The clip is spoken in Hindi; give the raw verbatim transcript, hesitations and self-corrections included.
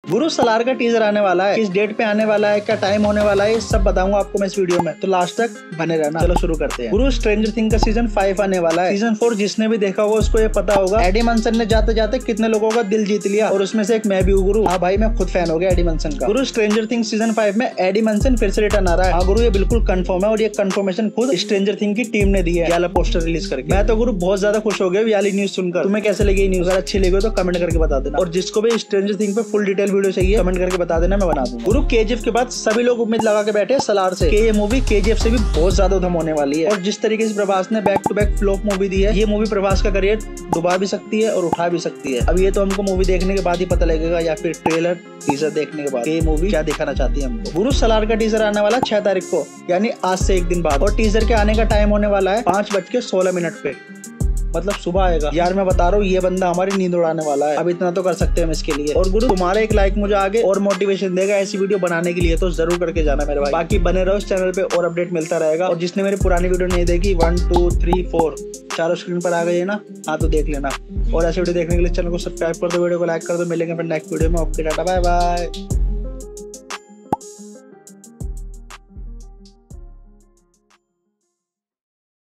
गुरु सलार का टीजर आने वाला है, किस डेट पे आने वाला है, क्या टाइम होने वाला है, ये सब बताऊंगा आपको मैं इस वीडियो में, तो लास्ट तक बने रहना। चलो शुरू करते हैं। गुरु स्ट्रेंजर थिंग का सीजन फाइव आने वाला है। सीजन फोर जिसने भी देखा होगा उसको ये पता होगा एडी मंसन ने जाते जाते कितने लोगों का दिल जीत लिया, और उसमें से एक मैं भी हूँ गुरु। हाँ भाई, मैं खुद फैन हो गया एडी मंसन का। गुरु स्ट्रेंजर थिंग सीजन फाइव में एडी मंसन फिर से रिटर्न आ रहा है। हाँ गुरु, ये बिल्कुल कंफर्म है, और ये कंफर्मेशन खुद स्ट्रेंजर थिंग की टीम ने दी है वाला पोस्टर रिलीज करके। मैं तो गुरु बहुत ज्यादा खुश हो गया वाली न्यूज सुनकर। तुम्हें कैसे लगी न्यूज? अगर अच्छी लगी तो कमेंट करके बता देना, और जिसको भी स्ट्रेंजर थिंग पे फुल डिटेल वीडियो चाहिए कमेंट करके बता देना, मैं बना दूंगा। गुरु केजीएफ के बाद सभी लोग उम्मीद लगा के बैठे सलार से कि ये मूवी केजीएफ से भी बहुत ज्यादा उधम होने वाली है, और जिस तरीके से प्रभास ने back to back flop movie दी है, ये मूवी प्रभास का करियर डुबा भी सकती है और उठा भी सकती है। अब ये तो हमको मूवी देखने के बाद ही पता लगेगा, या फिर ट्रेलर टीजर देखने के बाद ये मूवी क्या दिखाना चाहती है हमको। गुरु सलार का टीजर आने वाला छह तारीख को, यानी आज से एक दिन बाद, और टीजर के आने का टाइम होने वाला है पांच बज के सोलह मिनट पे, मतलब सुबह आएगा। यार मैं बता रहा हूँ, ये बंदा हमारी नींद उड़ाने वाला है। अब इतना तो कर सकते हैं हम इसके लिए। और गुरु तुम्हारा एक लाइक मुझे आगे और मोटिवेशन देगा ऐसी वीडियो बनाने के लिए, तो जरूर करके जाना मेरे भाई। बाकी बने रहो इस चैनल पे और अपडेट मिलता रहेगा। और जिसने मेरी पुरानी वीडियो नहीं देखी, वन टू थ्री फोर चारों स्क्रीन पर आ गई है ना, हाँ तो देख लेना। और ऐसे वीडियो देखने के लिए चैनल को सब्सक्राइब कर दो, वीडियो को लाइक कर दो। मिलेंगे फिर नेक्स्ट वीडियो में। ओके टाटा बाय बाय।